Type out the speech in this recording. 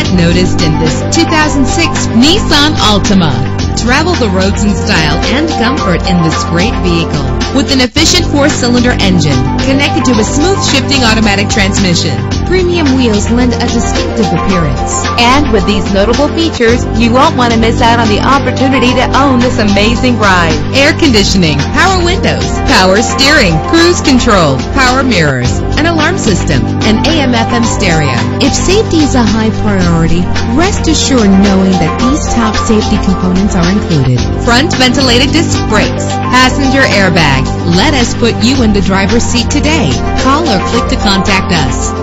noticed in this 2006 Nissan Altima. Travel the roads in style and comfort in this great vehicle. With an efficient 4-cylinder engine connected to a smooth shifting automatic transmission, premium wheels lend a distinctive appearance. And with these notable features, you won't want to miss out on the opportunity to own this amazing ride. Air conditioning, power windows, power steering, cruise control, power mirrors, an alarm system, and AM/FM stereo. If safety is a high priority, rest assured knowing that these top safety components are included. Front ventilated disc brakes, passenger airbag. Let us put you in the driver's seat today. Call or click to contact us.